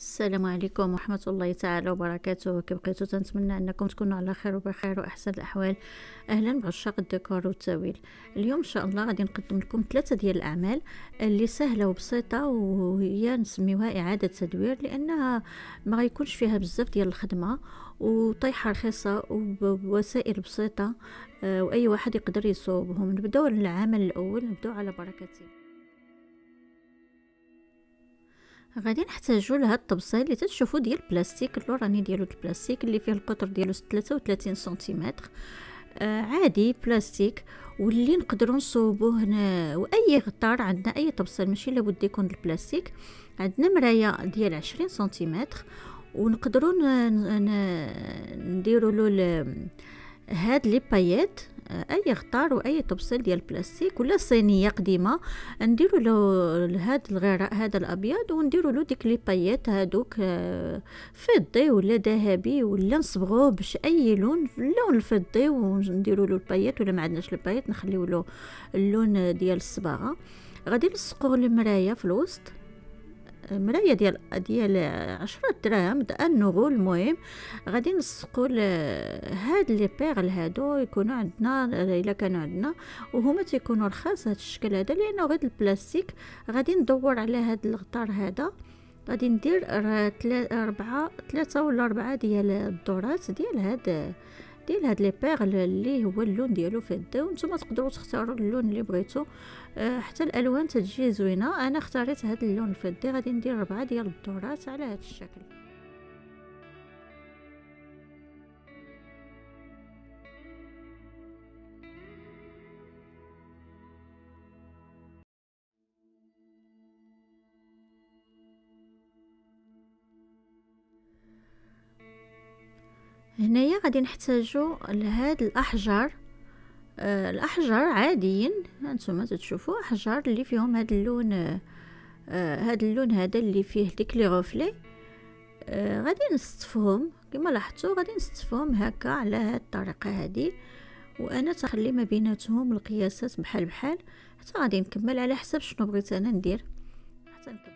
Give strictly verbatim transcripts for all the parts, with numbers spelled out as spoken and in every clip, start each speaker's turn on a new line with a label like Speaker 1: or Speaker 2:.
Speaker 1: السلام عليكم ورحمة الله تعالى وبركاته. كي بقيتو تنتمنى انكم تكونوا على خير وبخير واحسن الاحوال. اهلا بعشاق الديكور والتاويل. اليوم ان شاء الله غادي نقدم لكم ثلاثه ديال الاعمال اللي سهله وبسيطه، وهي نسميوها اعاده تدوير لانها ما غيكونش فيها بزاف ديال الخدمه وطيحه رخيصه وبوسائل بسيطه، آه، واي واحد يقدر يصوبهم. نبداو العمل الاول، نبداو على بركه الله. غادي نحتاجو لهاد الطبسيل اللي تتشوفوا ديال البلاستيك اللوراني ديالو البلاستيك اللي فيه القطر ديالو ثلاثة وثلاثين سنتيمتر، آه عادي بلاستيك، واللي نقدروا نصوبوه هنا. واي غطار عندنا، اي طبسيل ماشي لابد يكون البلاستيك. عندنا مرايه ديال عشرين سنتيمتر، ونقدروا نديروا له هاد لي بايات، اي غطار واي طبسيل ديال البلاستيك ولا صينيه قديمه، نديروا له هذا الغراء هذا الابيض ونديروا له ديك لي بايات هذوك فضي ولا ذهبي، ولا نصبغوه باش اي لون، اللون الفضي، ونديروا له البايات، ولا ما عندناش البايات نخليو له اللون ديال الصباغه. غادي نلصقوا المرايه في الوسط، مرايه ديال ديال عشرة دراهم انغو. المهم غادي نلصقوا هاد لي بيغل هادو، يكونوا عندنا الا كانوا عندنا، وهما تيكونوا رخاص هاد الشكل هذا لانه غير البلاستيك. غادي ندور على هاد الغطار هذا، غادي ندير أربعة ثلاثة ولا أربعة ديال الدورات ديال هاد ديال هاد لي بيغل اللي هو اللون ديالو فضي. وانتم تقدروا تختاروا اللون اللي بغيتو، أه حتى الالوان تجي زوينه. انا اختاريت هاد اللون الفضي، غادي ندير أربعة ديال الدورات على هاد الشكل. هنايا غادي نحتاجو لهاد الاحجار، آه الاحجار عاديين، هانتوما تتشوفوا احجار اللي فيهم هاد اللون، آه هاد اللون هذا اللي فيه ديك لي غوفلي. آه غادي نستفهم كما لاحظتوا، غادي نستفهم هكا على هاد الطريقه هذه، وانا تخلي ما بيناتهم القياسات بحال بحال حتى غادي نكمل على حسب شنو بغيت انا ندير حتى نكمل.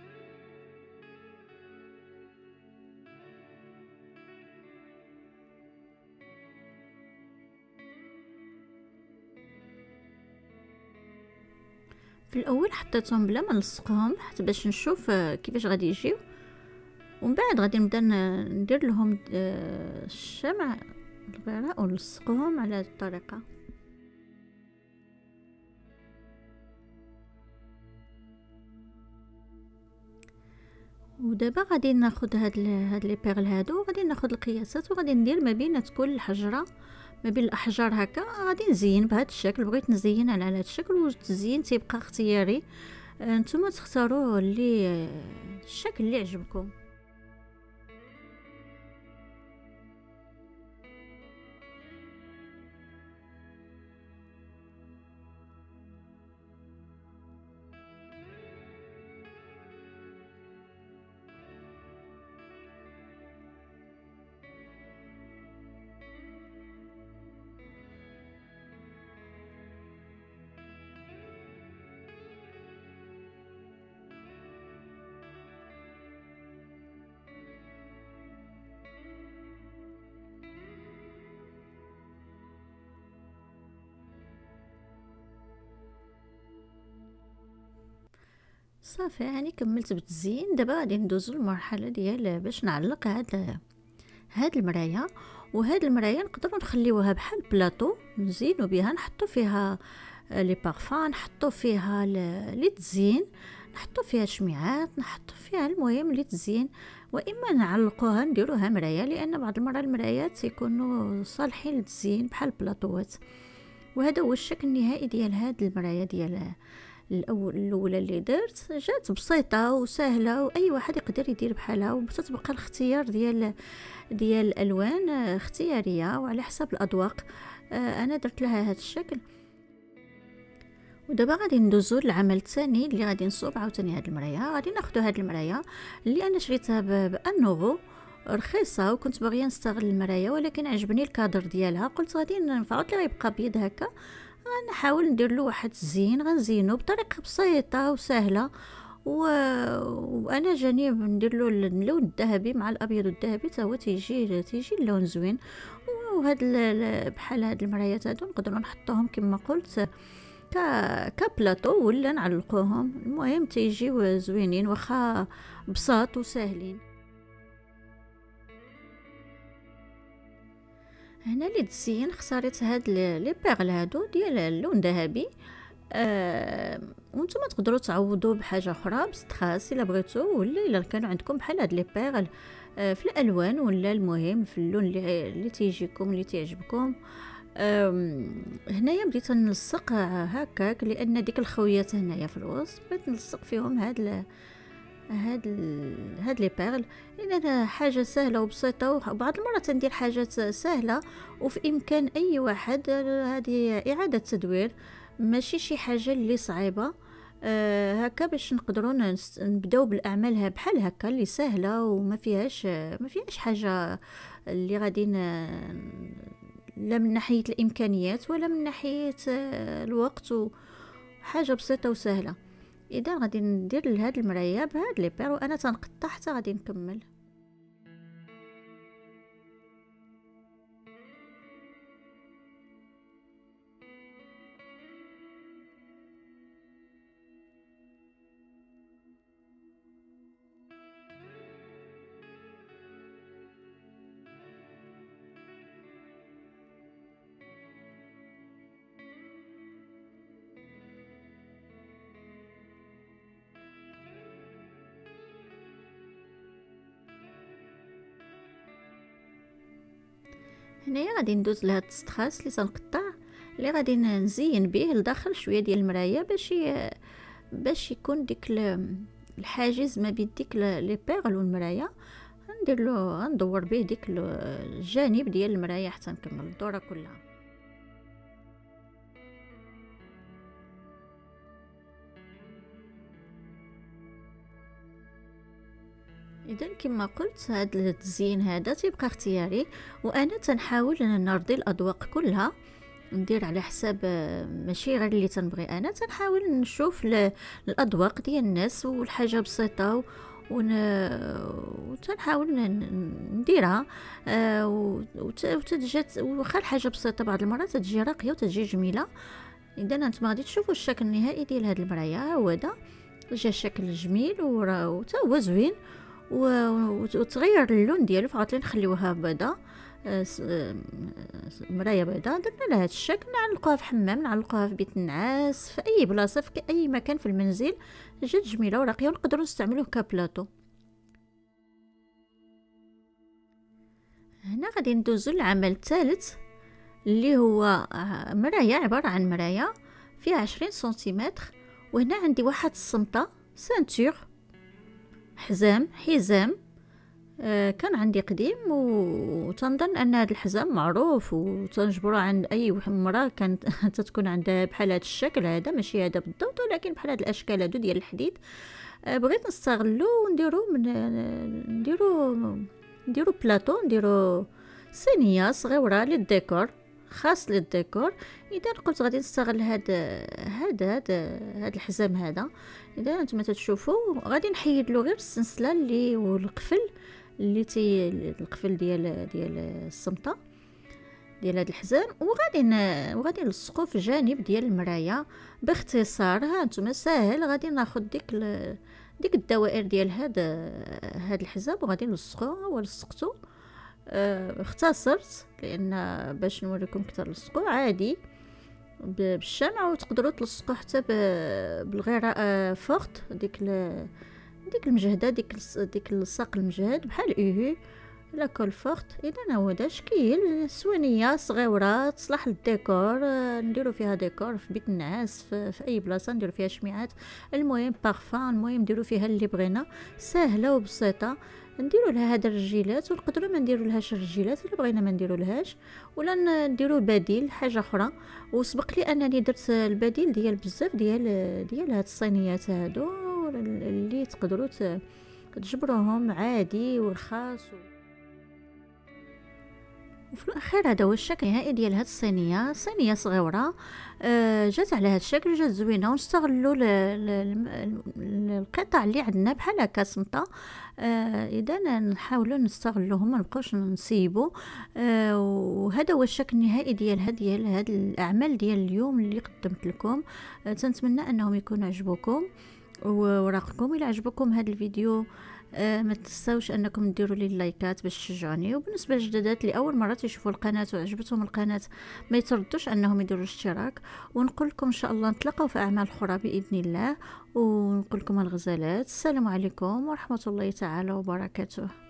Speaker 1: في الاول حطيتهم بلا ما نلصقهم حتى باش نشوف كيفاش غادي يجيو، ومن بعد غادي نبدا ندير لهم الشمع الغراء ونلصقهم على هذه الطريقه. ودابا غادي ناخذ هاد هاد لي بيغل هادو، وغادي ناخذ القياسات، وغادي ندير ما بين كل حجره، ما بين الاحجار هكا. غادي نزين بهذا الشكل، بغيت نزين على هذا الشكل، والتزيين تيبقى اختياري، نتوما تختاروا اللي الشكل اللي عجبكم. صافي يعني كملت بالتزيين. دابا غادي ندوزو للمرحله ديال باش نعلق هاد هاد المرايه. وهاد المرايه نقدروا نخليوها بحال بلاطو نزينو بها، نحطو فيها لي بارفان، نحطو فيها لي تزيين، نحطو فيها شميعات، نحطو فيها المهم لي تزيين، واما نعلقوها نديروها مرايه، لان بعض المرات المرايات يكونوا صالحين للتزيين بحال البلاطوات. وهذا هو الشكل النهائي ديال هاد المرايه ديال الاول الاولى اللي درت. جات بسيطه وسهله، واي واحد يقدر يدير بحالها، وتتبقى الاختيار ديال ديال الالوان اختياريه وعلى حسب الاذواق. آه انا درت لها هذا الشكل. ودابا غادي ندوزو للعمل الثاني اللي غادي نصوب عاوتاني هاد المرايه. غادي ناخذ هاد المرايه اللي انا شريتها بانوغو، رخيصه، وكنت باغيه نستغل المرايه ولكن عجبني الكادر ديالها، قلت غادي نفعوت لي غيبقى بيض هكا، غنحاول ندير له واحد الزين، غنزينو بطريقه بسيطه وسهله و... وانا جاني ندير له اللون الذهبي مع الابيض والذهبي حتى هو تيجي تيجي اللون زوين. وهاد ال- ال- بحال هاد المرايات هادو نقدروا نحطوهم كما قلت ك كبلاطو ولا نعلقوهم، المهم تيجيو زوينين واخا بساط وساهلين. هنا اللي تزين اختاريت هاد ل- لي بيرل هادو ديال اللون ذهبي. آه وانتم تقدروا تعوضوا بحاجه اخرى بستخاس الا بغيتو، ولا الا كانوا عندكم بحال هاد لي بيرل آه في الالوان، ولا المهم في اللون اللي اللي تيجيكم اللي تعجبكم. آم، هنايا بديت نلصق هكاك لان ديك الخويات هنايا في الوسط بغيت نلصق فيهم هاد ال... هاد ال... هاد لي بيرل. لان حاجه سهله وبسيطه، وبعض المرات ندير حاجات سهله وفي امكان اي واحد. هذه اعاده تدوير، ماشي شي حاجه اللي صعيبه. آه هكا باش نقدروا نس- نبداو بالاعمال بحال هكا اللي سهله وما فيهاش ما فيهاش حاجه اللي غادي ن- لا من ناحيه الامكانيات ولا من ناحيه آه، الوقت، وحاجه بسيطه وسهله. اذا غادي ندير لهاد المرايه بهاد لي بير وانا تنقطع حتى غادي نكمل. هنايا غادي ندوز لهاد الستخاس اللي تنقطع، اللي غادي نزين به لداخل شويه ديال المرايه باش ي... باش يكون ديك ال- الحاجز ما بين ديك ل- لي بيرل والمرايه. ندير له ندور به ديك ال- الجانب ديال المرايه حتى نكمل الدوره كلها. اذا كما قلت هاد التزيين هذا تيبقى اختياري، وانا تنحاول ان نرضي الاذواق كلها، ندير على حساب آه، ماشي غير اللي تنبغي انا، تنحاول نشوف ل- الاذواق ديال الناس والحاجه بسيطه و- ون... وتنحاول ن- ن- نديرها. آه، وت- وت- وتتجي واخا الحاجه بسيطه بعض المرات تتجي راقيه وتتجي جميله. اذا انتم غادي تشوفوا الشكل النهائي ديال هذه المرايه، ها هو هذا جا شكل جميل وتا هو زوين. و- وت- وتغير اللون ديالو، فغادي نخليوها بيضاء. آه، س- آه، مرايه بيضاء درنا لها هذا الشكل، نعلقوها في حمام، نعلقوها في بيت النعاس، في اي بلاصه في اي مكان في المنزل. جات جميله وراقيه ونقدروا نستعملوه كبلاطو. هنا غادي ندوزو للعمل الثالث اللي هو آه، مرايه، عباره عن مرايه فيها عشرين سنتيمتر. وهنا عندي واحد الصمطه سانتور، حزام حزام آه، كان عندي قديم، و- وتنظن ان هذا الحزام معروف وتنجبره عند اي وح- مراه كانت تتكون عندها بحال هذا الشكل هذا، ماشي هذا بالضبط ولكن بحال هذه الاشكال هادو ديال الحديد. آه، بغيت نستغلو ونديرو من نديرو نديرو بلاطو، نديرو صينيه صغيره للديكور، خاص للديكور. اذا قلت غادي نستغل هذا هذا هذا هذا الحزام هذا. اذا انتم تتشوفوا غادي نحيد له غير السلسله اللي والقفل اللي تي القفل ديال ديال الصمطه ديال هذا الحزام، وغادي ن... وغادي نلصقو في جانب ديال المرايه باختصار. ها انتم ساهل، غادي ناخذ ديك ال... ديك الدوائر ديال هذا هذا الحزام وغادي نلصقوها. ولصقتو آه، اختصرت لان باش نوريكم كثر لصقو عادي ب- بالشمع، وتقدروا تلصقوا حتى ب- بالغراء فورت ديك ال... ديك المجهده ديك الس- ديك الساق المجهد بحال ايهو لا كول فورت. اذا هو دا شكيل سوانيه صغيره تصلح للديكور، آه، نديرو فيها ديكور في بيت النعاس، في, في اي بلاصه نديرو فيها شميعات، المهم بارفان، المهم نديرو فيها اللي بغينا. سهله وبسيطه. نديرو لها هاد الرجيلات، ونقدروا ما نديرو لهاش الرجيلات الا بغينا ما نديرو لهاش، ولا ن- نديرو بديل حاجه اخرى. وسبق لي انني درت البديل ديال بزاف ديال ديال هاد الصينيات هادو اللي تقدروا ت- تجبروهم عادي ورخاص و... وفي الاخير هذا هو الشكل النهائي ديال هاد الصينيه، صينيه صغيره آه جات على هاد الشكل، جات زوينه. ونستغلوا ل- ل- ل- القطع اللي عندنا بحال هكا صمطه، آه اذا نحاولوا نستغلوهم، ما نبقاوش نسيبوا. آه وهذا هو الشكل النهائي ديال هاد ديال هاد الاعمال ديال اليوم اللي قدمت لكم. آه تنتمنى انهم يكونوا عجبوكم وراقكم. الى عجبكم هذا الفيديو آه ما تنساوش انكم ديروا لي اللايكات باش تشجعوني. وبالنسبه للجداد اللي اول مره تشوفوا القناه وعجبتهم القناه، ما يتردوش انهم يديروا الاشتراك. ونقول لكم ان شاء الله نتلاقاو في اعمال اخرى باذن الله. ونقول لكم الغزالات، السلام عليكم ورحمه الله تعالى وبركاته.